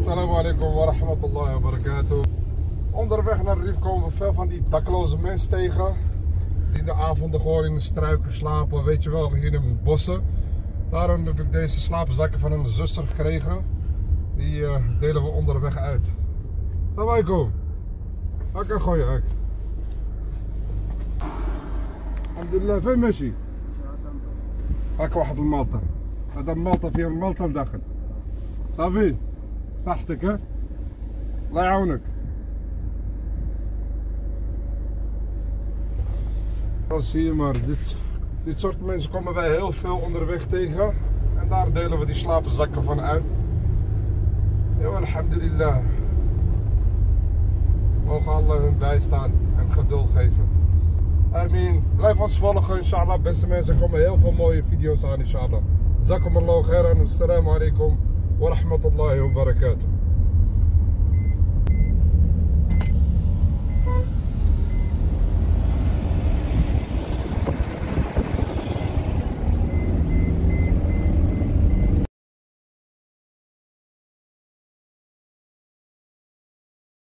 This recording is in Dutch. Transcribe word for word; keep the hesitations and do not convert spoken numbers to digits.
Assalamu alaikum wa rahmatullahi wa barakatuh. Onderweg naar de Rif komen we veel van die dakloze mensen tegen. Die in de avonden gewoon in de struiken slapen, weet je wel, hier in de bossen. Daarom heb ik deze slaapzakken van een zuster gekregen. Die uh, delen we onderweg uit. Assalamu alaikum. Oké, gooi je. Alhamdulillah, فين ماشي؟ هاك واحد المالطة. هذا المالطة فيها المالطة لداخل. صافي؟ صحتك ها؟ الله يعاونك. Dan zie je maar, dit, dit soort mensen komen wij heel veel onderweg tegen. En daar delen we die slaapzakken van uit. Ja, alhamdulillah. Mogen Allah hun bijstaan en geduld geven. Amin. Blijf ons volgen, inshallah. Beste mensen, er komen heel veel mooie video's aan, inshallah. Jazakumullahu khairan. Assalamu alaikum wa rahmatullahi wa barakatuh.